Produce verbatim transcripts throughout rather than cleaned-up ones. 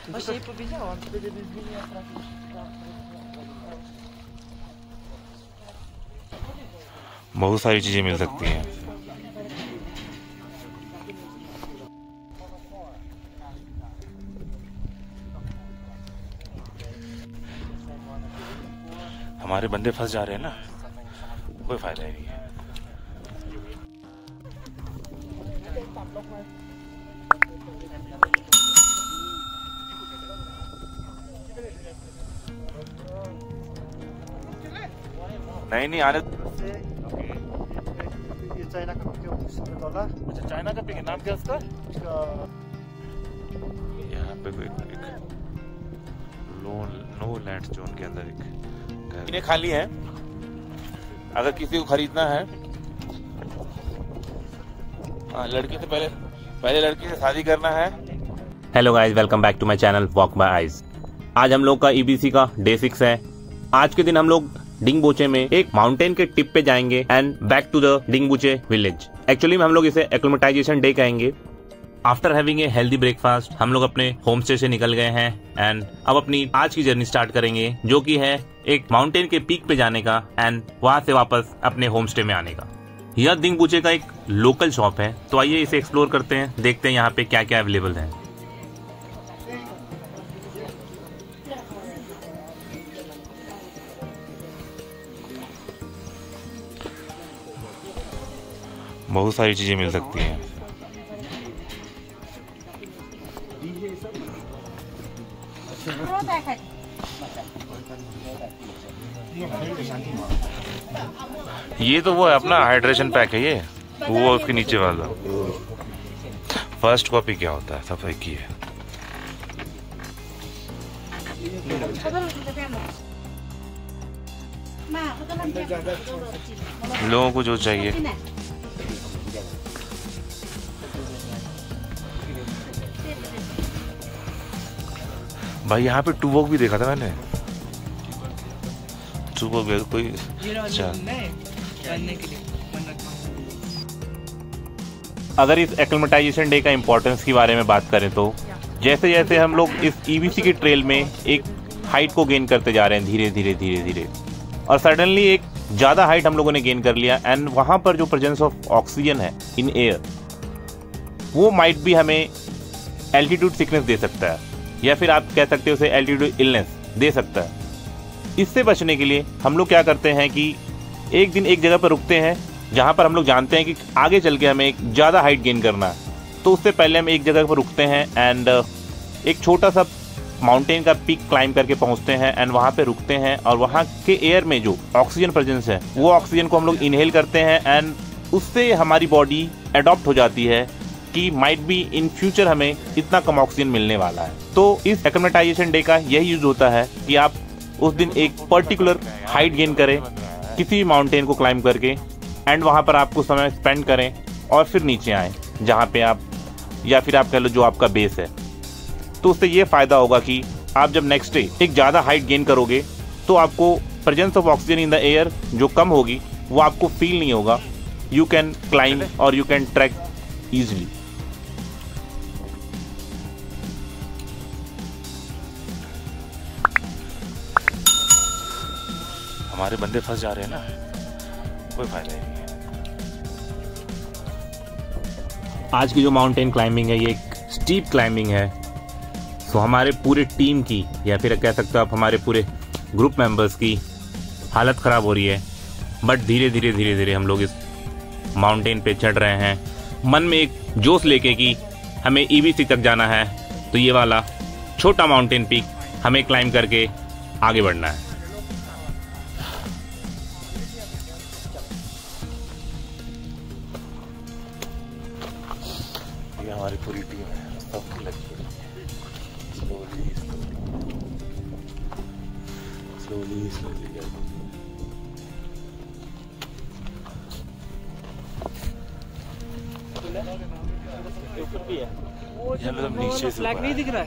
Achei pro vídeo ontem, pra ele vir atrás. बहुत सारी चीजें मिल सकती हैं। हमारे बंदे फंस जा रहे हैं ना, कोई फायदा ही नहीं है। नहीं नहीं आने ये चाइना का पिक है डॉलर। अच्छा चाइना का पिक है, नाम क्या उसका? यहाँ पे कोई एक नो नो लैंड जोन के अंदर एक इन्हें खाली है। अगर किसी को खरीदना है, हाँ लड़की से पहले पहले लड़की से शादी करना है। Hello guys, welcome back to my channel walk by eyes. आज हम लोग का ईबीसी का डे सिक्स है। आज के दिन हम लोग डिंगबोचे में एक माउंटेन के टिप पे जाएंगे and back to the Dingboche village. Actually में हम लोग इसे एक्लिमेटाइजेशन डे कहेंगे। After having a healthy breakfast हम लोग अपने होम स्टे से निकल गए हैं एंड अब अपनी आज की जर्नी स्टार्ट करेंगे, जो कि है एक माउंटेन के पीक पे जाने का एंड वहां से वापस अपने होम स्टे में आने का। यह डिंगबोचे का एक लोकल शॉप है, तो आइए इसे एक्सप्लोर करते हैं, देखते हैं यहाँ पे क्या क्या अवेलेबल है। बहुत सारी चीजें मिल सकती हैं। ये तो वो है अपना हाइड्रेशन पैक है, ये वो उसके नीचे वाला। फर्स्ट कॉपी क्या होता है, सब एक ही है। लोगों को जो चाहिए। भाई यहाँ पे टूबॉक भी देखा था मैंने। टूबॉक कोई अच्छा। अगर इस एक्लिमेटाइजेशन डे का इम्पोर्टेंस के बारे में बात करें तो जैसे जैसे हम लोग इस ईबीसी के ट्रेल में एक हाइट को गेन करते जा रहे हैं धीरे धीरे धीरे धीरे, और सडनली एक ज़्यादा हाइट हम लोगों ने गेन कर लिया एंड वहाँ पर जो प्रेजेंस ऑफ ऑक्सीजन है इन एयर, वो माइट भी हमें एल्टीट्यूड सिकनेस दे सकता है, या फिर आप कह सकते हो उसे एल्टीट्यूड इलनेस दे सकता है। इससे बचने के लिए हम लोग क्या करते हैं कि एक दिन एक जगह पर रुकते हैं जहाँ पर हम लोग जानते हैं कि आगे चल के हमें एक ज़्यादा हाइट गेन करना है, तो उससे पहले हम एक जगह पर रुकते हैं एंड एक छोटा सा माउंटेन का पीक क्लाइंब करके पहुँचते हैं एंड वहाँ पे रुकते हैं, और वहाँ के एयर में जो ऑक्सीजन प्रेजेंस है वो ऑक्सीजन को हम लोग इनहेल करते हैं एंड उससे हमारी बॉडी अडॉप्ट हो जाती है कि माइट बी इन फ्यूचर हमें इतना कम ऑक्सीजन मिलने वाला है। तो इस एक्लिमेटाइजेशन डे का यही यूज होता है कि आप उस दिन एक पर्टिकुलर हाइट गेन करें किसी भी माउंटेन को क्लाइंब करके एंड वहाँ पर आपको समय स्पेंड करें और फिर नीचे आएँ जहाँ पे आप, या फिर आप कह लो जो आपका बेस है। तो उससे ये फायदा होगा कि आप जब नेक्स्ट डे एक ज़्यादा हाइट गेन करोगे तो आपको presence of oxygen in the air जो कम होगी वो आपको फील नहीं होगा। यू कैन क्लाइंब और यू कैन ट्रैक ईजिली। हमारे बंदे फंस जा रहे हैं ना, कोई फायदा ही नहीं है। आज की जो माउंटेन क्लाइंबिंग है ये एक स्टीप क्लाइंबिंग है, तो हमारे पूरे टीम की, या फिर कह सकते हो आप हमारे पूरे ग्रुप मेंबर्स की हालत ख़राब हो रही है, बट धीरे धीरे धीरे धीरे हम लोग इस माउंटेन पे चढ़ रहे हैं, मन में एक जोश लेके कि हमें ईबीसी तक जाना है, तो ये वाला छोटा माउंटेन पीक हमें क्लाइंब करके आगे बढ़ना है। ये हमारी पूरी टीम है, सब लगी पड़ी है। स्लोली स्लोली स्लोली मतलब नीचे से फ्लैग नहीं दिख रहा है।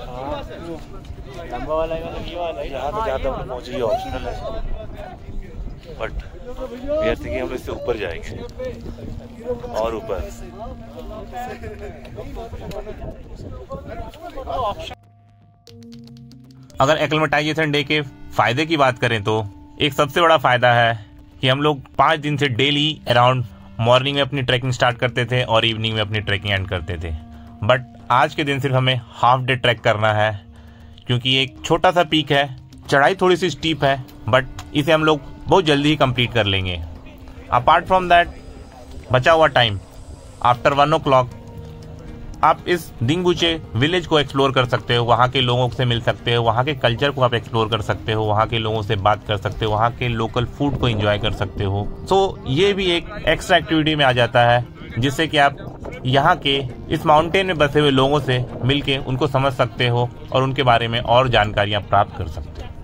लंबा वाला ये वाला यहाँ पे जाता हूँ पहुँचे, ये ऑप्शनल है, बट यार कि हम इससे ऊपर जाएंगे और ऊपर। अगर एक्लेमेटाइजेशन डे के फायदे की बात करें तो एक सबसे बड़ा फायदा है कि हम लोग पाँच दिन से डेली अराउंड मॉर्निंग में अपनी ट्रैकिंग स्टार्ट करते थे और इवनिंग में अपनी ट्रैकिंग एंड करते थे। बट आज के दिन सिर्फ हमें हाफ डे ट्रैक करना है, क्योंकि एक छोटा सा पीक है, चढ़ाई थोड़ी सी स्टीप है, बट इसे हम लोग बहुत जल्दी ही कंप्लीट कर लेंगे। अपार्ट फ्रॉम दैट बचा हुआ time after one o'clock आप इस दिंगबुचे विलेज को एक्सप्लोर कर सकते हो, वहाँ के लोगों से मिल सकते हो, वहाँ के कल्चर को आप एक्सप्लोर कर सकते हो, वहाँ के लोगों से बात कर सकते हो, वहाँ के लोकल फूड को एंजॉय कर सकते हो। सो so, ये भी एक एक्स्ट्रा एक्टिविटी में आ जाता है, जिससे कि आप यहाँ के इस माउंटेन में बसे हुए लोगों से मिलके उनको समझ सकते हो और उनके बारे में और जानकारियाँ प्राप्त कर सकते हो।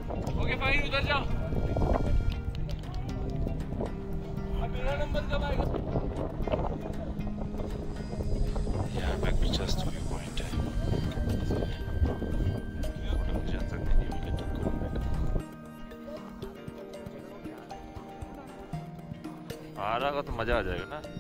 आरा का तो मजा आ जाएगा ना।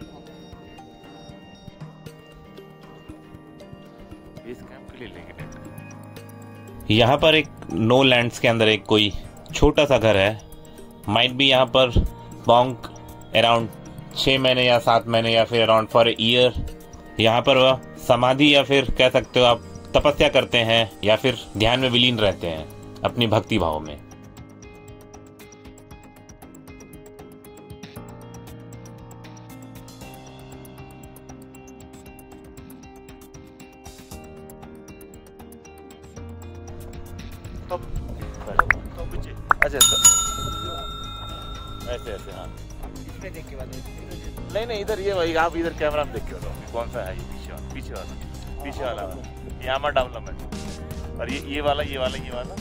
इस कैंप के लिए लेंगे। यहाँ पर एक नो लैंड्स के अंदर एक कोई छोटा सा घर है। माइट भी यहाँ पर बॉन्क अराउंड छः महीने या सात महीने या फिर अराउंड फॉर ईयर यहाँ पर वह समाधि या फिर कह सकते हो आप तपस्या करते हैं या फिर ध्यान में विलीन रहते हैं अपनी भक्ति भाव में। अच्छा ऐसे ऐसे हाँ इसमें देख के बाद नहीं नहीं इधर ये वही आप इधर कैमरा में देख के बताओ कौन सा है ये पीछे वाला पीछे वाला पीछे वाला यहाँ मत डाउन लम्बा और ये ये वाला ये वाला ये वाला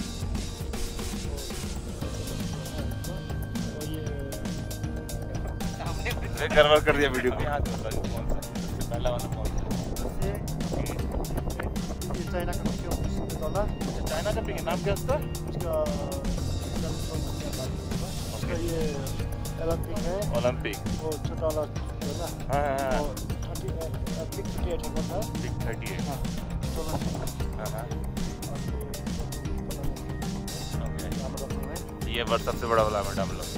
गड़बड़ कर दिया वीडियो को। यहाँ कौन सा पहला वाला कौन सा चाइना का पिक डॉलर चाइना का पिक नाम क्या उसका उसका उसका ये ओलंपिक है ओलंपिक वो छोटा वाला है ना। हाँ हाँ वो पिक थर्टी एट होता है पिक थर्टी एट हाँ हाँ हाँ ओके ये बार सबसे बड़ा वाला मैडम लोग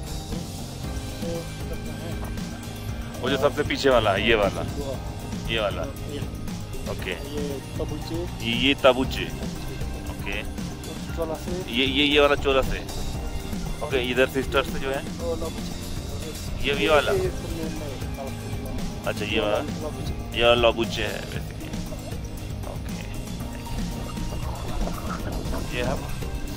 वो जो सबसे पीछे वाला है ये वाला ये वाला ओके ये तबुचे ये ये तबुचे ओके चोला से ये ये ये वाला चोला से ओके इधर सिस्टर्स जो है ये ये वाला अच्छा ये वाला ये वाला लबुचे है बेसिकली ओके ये हम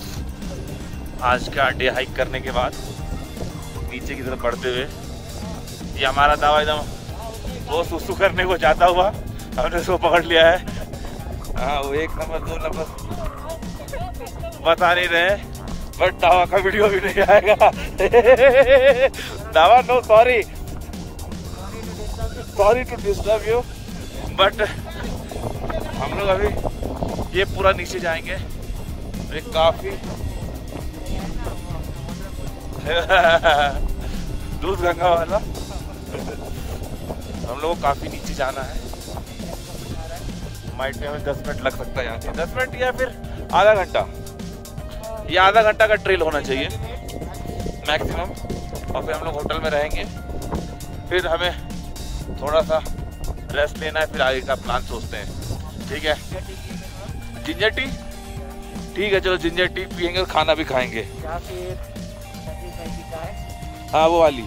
आज का डे हाइक करने के बाद नीचे की तरफ बढ़ते हुए ये हमारा दावा एकदम वो सुसु करने को जाता हुआ हमने उसको पकड़ लिया है। हाँ वो एक नंबर दो नंबर बता नहीं रहे बट दावा का वीडियो भी नहीं आएगा। दावा no sorry sorry to disturb you but हम लोग अभी ये पूरा नीचे जाएंगे एक काफी दूध गंगा वाला हम लोग को काफी नीचे जाना है। माइट में हमें दस मिनट लग सकता है यहाँ से दस मिनट या फिर आधा घंटा या आधा घंटा का ट्रेल होना चाहिए मैक्सिमम और फिर हम लोग होटल में रहेंगे फिर हमें थोड़ा सा रेस्ट लेना है फिर आगे का प्लान सोचते हैं। ठीक है जिंजर टी ठीक है चलो जिंजर टी पियेंगे और खाना भी खाएंगे। हाँ वो वाली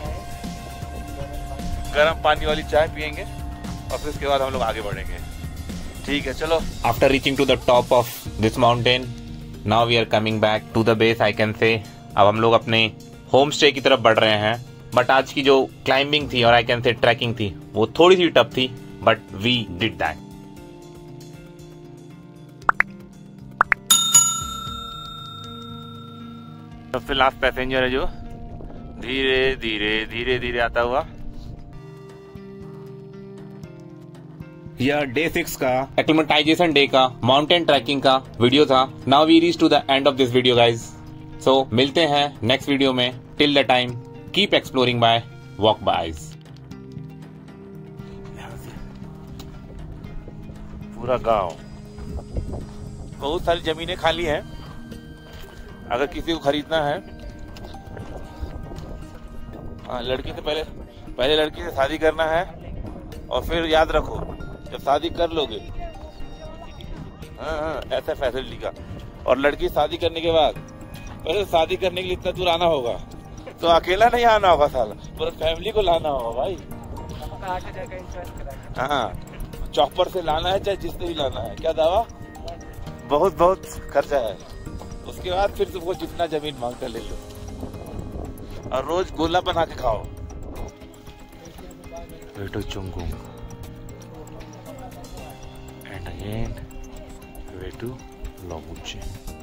गर्म पानी वाली चाय पियेंगे और फिर उसके बाद हम लोग आगे बढ़ेंगे। ठीक है चलो। After reaching to the top of this mountain, now we are coming back to the base. I can say अब हम लोग अपने होम स्टे की तरफ बढ़ रहे हैं। बट आज की जो क्लाइंबिंग थी और आई कैन से ट्रैकिंग थी वो थोड़ी सी टफ थी बट वी डिड दैट। सबसे लास्ट पैसेंजर है जो धीरे धीरे धीरे धीरे आता हुआ। यह डे सिक्स का एक्लेमेटाइजेशन डे का माउंटेन ट्रैकिंग का वीडियो था। Now we reach to the end of this video guys. सो मिलते हैं नेक्स्ट वीडियो में। Till the time keep exploring bye walk by eyes. पूरा गांव बहुत सारी जमीनें खाली हैं, अगर किसी को खरीदना है। हाँ, लड़की से पहले पहले लड़की से शादी करना है, और फिर याद रखो जब शादी कर लोगे, हाँ हाँ ऐसा फैसिलिटी का, और लड़की शादी करने के बाद पहले शादी करने के लिए इतना दूर आना होगा, तो अकेला नहीं आना होगा साला, पूरा फैमिली को लाना होगा भाई। हाँ, चॉपर से लाना है चाहे जिससे भी लाना है, क्या दावा, बहुत बहुत खर्चा है। उसके बाद फिर तुमको जितना जमीन मांगकर ले लो, और रोज गोला बना के खाओ। Way to Chhukhung and again way to लोमुचे।